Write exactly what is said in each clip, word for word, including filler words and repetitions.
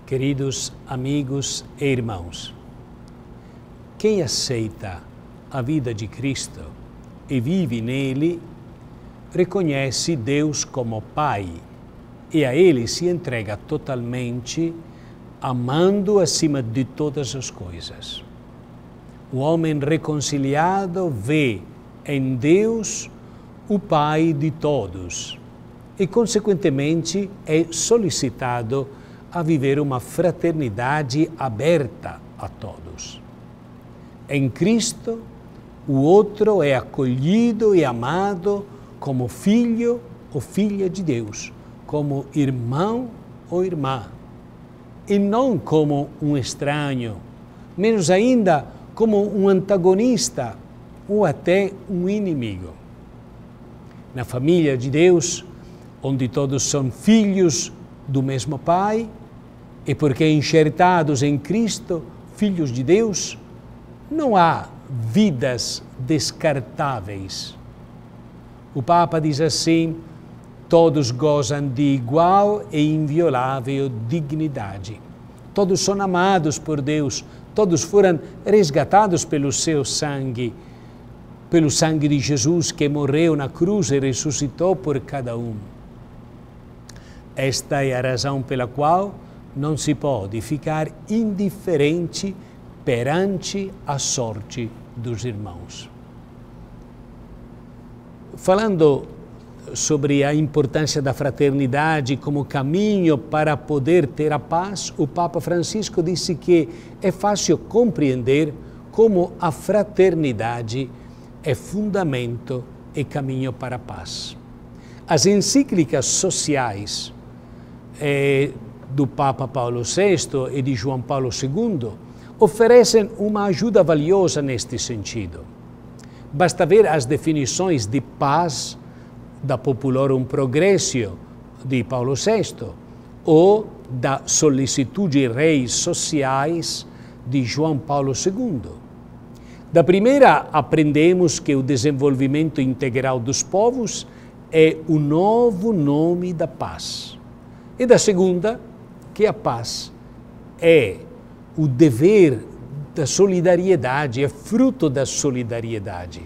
Queridos amigos e irmãos, quem aceita a vida de Cristo e vive nele, reconhece Deus como Pai e a Ele se entrega totalmente, amando acima de todas as coisas. O homem reconciliado vê em Deus o Pai de todos e, consequentemente, é solicitado a viver uma fraternidade aberta a todos. Em Cristo, o outro é acolhido e amado como filho ou filha de Deus, como irmão ou irmã, e não como um estranho, menos ainda como um antagonista ou até um inimigo. Na família de Deus, onde todos são filhos do mesmo Pai, e porque enxertados em Cristo, filhos de Deus, não há vidas descartáveis. O Papa diz assim: todos gozam de igual e inviolável dignidade. Todos são amados por Deus, todos foram resgatados pelo seu sangue, pelo sangue de Jesus que morreu na cruz e ressuscitou por cada um. Esta é a razão pela qual não se pode ficar indiferente perante a sorte dos irmãos. Falando sobre a importância da fraternidade como caminho para poder ter a paz, o Papa Francisco disse que é fácil compreender como a fraternidade é fundamento e caminho para a paz. As encíclicas sociais eh, do Papa Paulo sexto e de João Paulo segundo oferecem uma ajuda valiosa neste sentido. Basta ver as definições de paz da Populorum Progressio de Paulo sexto ou da Solicitude Rei Sociais de João Paulo segundo. Da primeira, aprendemos que o desenvolvimento integral dos povos é o novo nome da paz. E da segunda, que a paz é o dever da solidariedade, é fruto da solidariedade.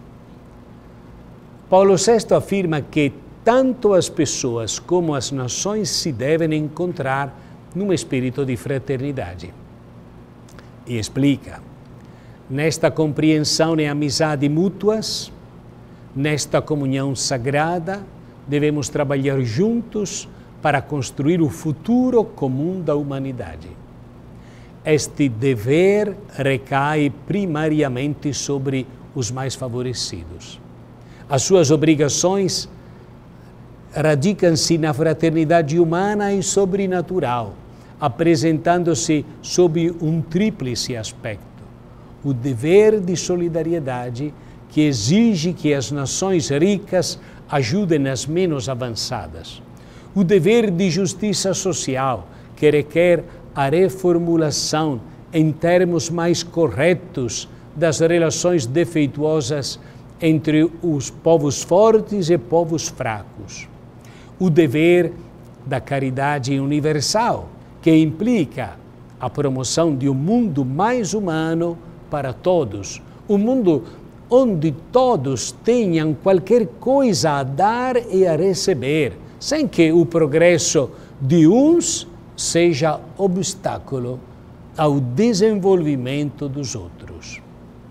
Paulo sexto afirma que tanto as pessoas como as nações se devem encontrar num espírito de fraternidade. E explica: nesta compreensão e amizade mútuas, nesta comunhão sagrada, devemos trabalhar juntos para construir o futuro comum da humanidade. Este dever recai primariamente sobre os mais favorecidos. As suas obrigações radicam-se na fraternidade humana e sobrenatural, apresentando-se sob um tríplice aspecto: o dever de solidariedade, que exige que as nações ricas ajudem as menos avançadas; o dever de justiça social, que requer a reformulação em termos mais corretos das relações defeituosas entre os povos fortes e povos fracos; o dever da caridade universal, que implica a promoção de um mundo mais humano para todos, um mundo onde todos tenham qualquer coisa a dar e a receber, sem que o progresso de uns seja obstáculo ao desenvolvimento dos outros.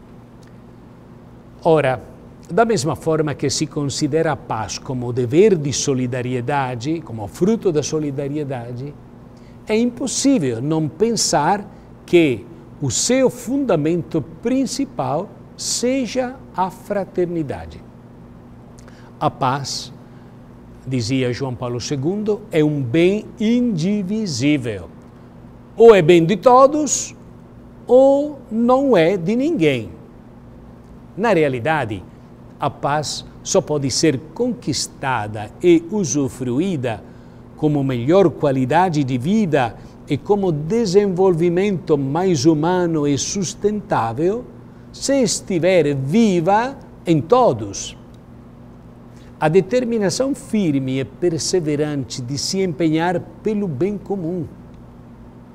Ora, da mesma forma que se considera a paz como dever de solidariedade, como fruto da solidariedade, é impossível não pensar que o seu fundamento principal seja a fraternidade. A paz, dizia João Paulo segundo, é um bem indivisível. Ou é bem de todos, ou não é de ninguém. Na realidade, a paz só pode ser conquistada e usufruída como melhor qualidade de vida e como desenvolvimento mais humano e sustentável se estiver viva em todos. A determinação firme e perseverante de se empenhar pelo bem comum,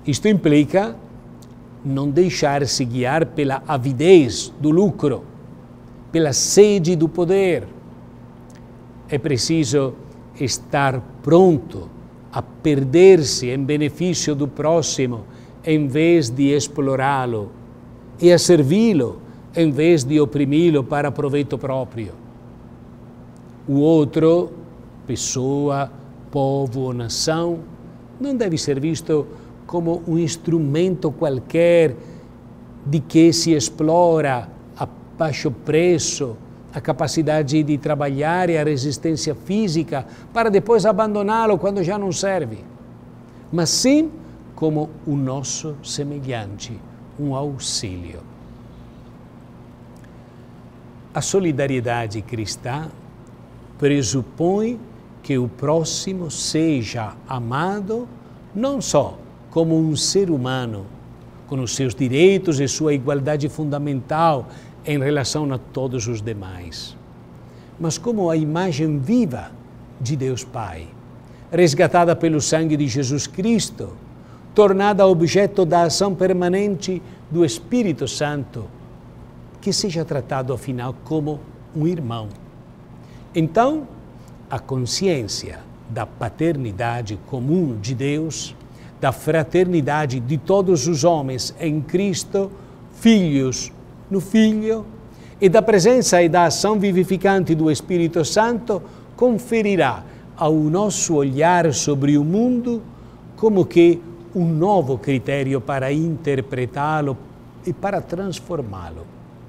Isto implica não deixar-se guiar pela avidez do lucro, pela sede do poder. É preciso estar pronto a perder-se em benefício do próximo, em vez de explorá-lo, e a servi-lo, em vez de oprimi-lo para proveito próprio. O outro, pessoa, povo ou nação, não deve ser visto como um instrumento qualquer de que se explora a baixo preço a capacidade de trabalhar e a resistência física para depois abandoná-lo quando já não serve, mas sim como o nosso semelhante, um auxílio. A solidariedade cristã pressupõe que o próximo seja amado não só como um ser humano, com os seus direitos e sua igualdade fundamental em relação a todos os demais, mas como a imagem viva de Deus Pai, resgatada pelo sangue de Jesus Cristo, tornada objeto da ação permanente do Espírito Santo, que seja tratado afinal como um irmão. Então, a consciência da paternidade comum de Deus, da fraternidade de todos os homens em Cristo, filhos no Filho, e da presença e da ação vivificante do Espírito Santo, conferirá ao nosso olhar sobre o mundo como que um novo critério para interpretá-lo e para transformá-lo.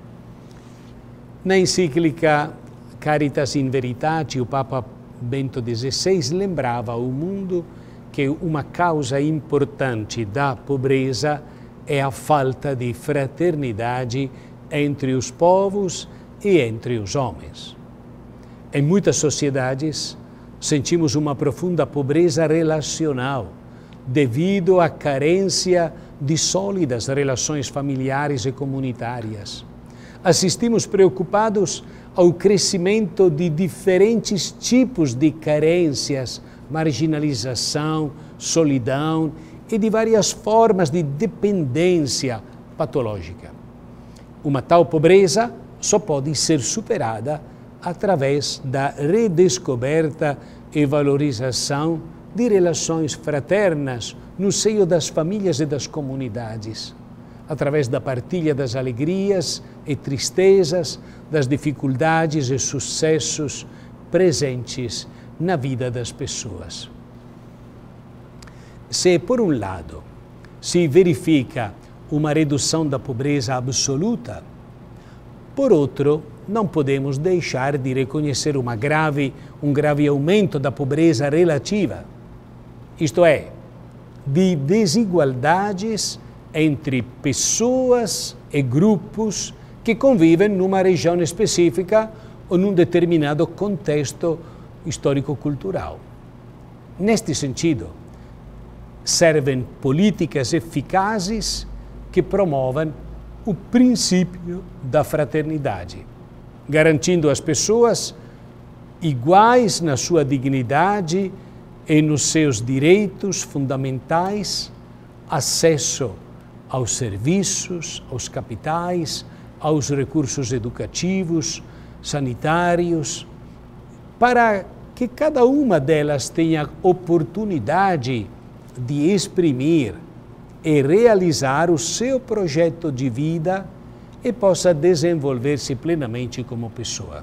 Na encíclica Caritas in Veritate, o Papa Bento dezesseis lembrava ao mundo que uma causa importante da pobreza é a falta de fraternidade entre os povos e entre os homens. Em muitas sociedades, sentimos uma profunda pobreza relacional, devido à carência de sólidas relações familiares e comunitárias. Assistimos preocupados ao crescimento de diferentes tipos de carências, marginalização, solidão e de várias formas de dependência patológica. Uma tal pobreza só pode ser superada através da redescoberta e valorização de relações fraternas no seio das famílias e das comunidades, através da partilha das alegrias e tristezas, das dificuldades e sucessos presentes na vida das pessoas. Se, por um lado, se verifica uma redução da pobreza absoluta, por outro, não podemos deixar de reconhecer uma grave, um grave aumento da pobreza relativa, isto é, de desigualdades entre pessoas e grupos que convivem numa região específica ou num determinado contexto histórico-cultural. Neste sentido, servem políticas eficazes que promovam o princípio da fraternidade, garantindo às pessoas iguais na sua dignidade e nos seus direitos fundamentais, acesso aos serviços, aos capitais, aos recursos educativos, sanitários, para que cada uma delas tenha oportunidade de exprimir e realizar o seu projeto de vida e possa desenvolver-se plenamente como pessoa.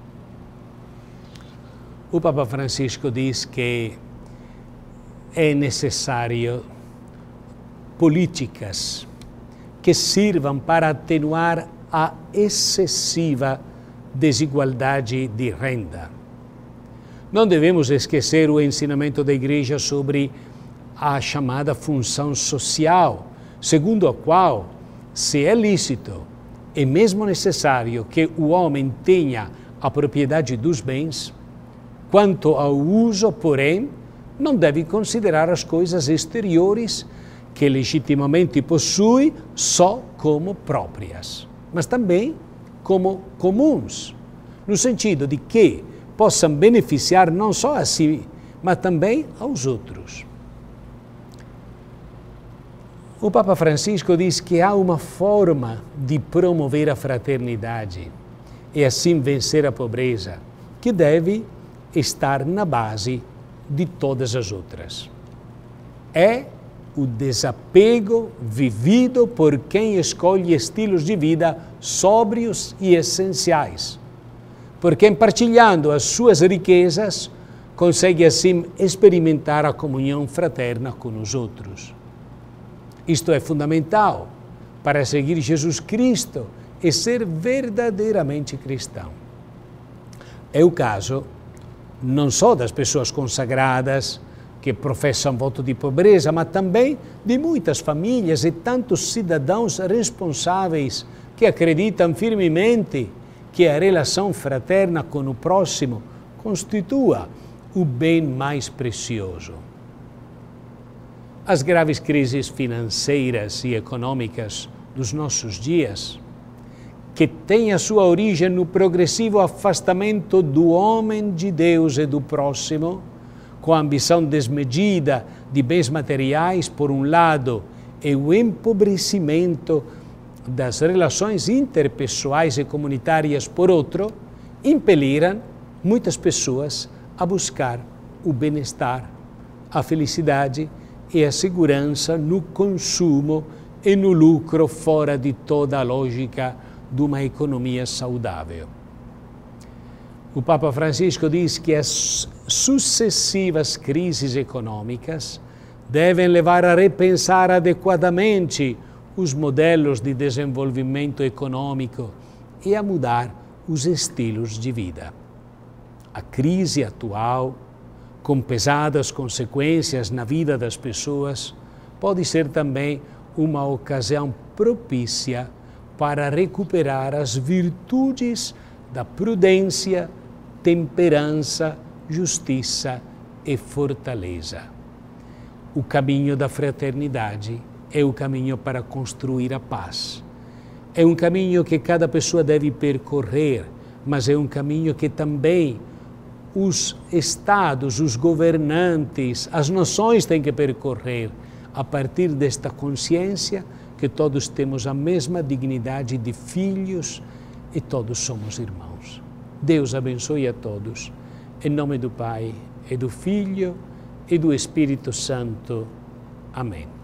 O Papa Francisco diz que é necessário políticas que sirvam para atenuar a excessiva desigualdade de renda. Não devemos esquecer o ensinamento da Igreja sobre a chamada função social, segundo a qual, se é lícito e mesmo necessário que o homem tenha a propriedade dos bens, quanto ao uso, porém, não deve considerar as coisas exteriores que legitimamente possui só como próprias, mas também como comuns, no sentido de que possam beneficiar não só a si, mas também aos outros. O Papa Francisco diz que há uma forma de promover a fraternidade e assim vencer a pobreza, que deve estar na base de todas as outras. É o desapego vivido por quem escolhe estilos de vida sóbrios e essenciais, por quem, partilhando as suas riquezas, consegue assim experimentar a comunhão fraterna com os outros. Isto é fundamental para seguir Jesus Cristo e ser verdadeiramente cristão. É o caso não só das pessoas consagradas que professam voto de pobreza, mas também de muitas famílias e tantos cidadãos responsáveis que acreditam firmemente que a relação fraterna com o próximo constitua o bem mais precioso. As graves crises financeiras e econômicas dos nossos dias, que têm a sua origem no progressivo afastamento do homem de Deus e do próximo, com a ambição desmedida de bens materiais, por um lado, e o empobrecimento das relações interpessoais e comunitárias, por outro, impeliram muitas pessoas a buscar o bem-estar, a felicidade e a segurança no consumo e no lucro fora de toda a lógica de uma economia saudável. O Papa Francisco diz que as sucessivas crises econômicas devem levar a repensar adequadamente os modelos de desenvolvimento econômico e a mudar os estilos de vida. A crise atual, com pesadas consequências na vida das pessoas, pode ser também uma ocasião propícia para recuperar as virtudes da prudência, temperança, justiça e fortaleza. O caminho da fraternidade é o caminho para construir a paz. É um caminho que cada pessoa deve percorrer, mas é um caminho que também os estados, os governantes, as nações têm que percorrer a partir desta consciência que todos temos a mesma dignidade de filhos e todos somos irmãos. Deus abençoe a todos. Em nome do Pai, e do Filho, e do Espírito Santo. Amém.